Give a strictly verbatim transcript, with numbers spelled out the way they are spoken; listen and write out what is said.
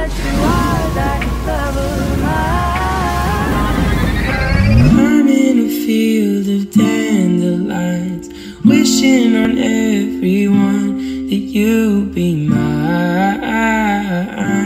that you are that love of mine. I'm in a field of dandelions, wishing on everyone that you be mine.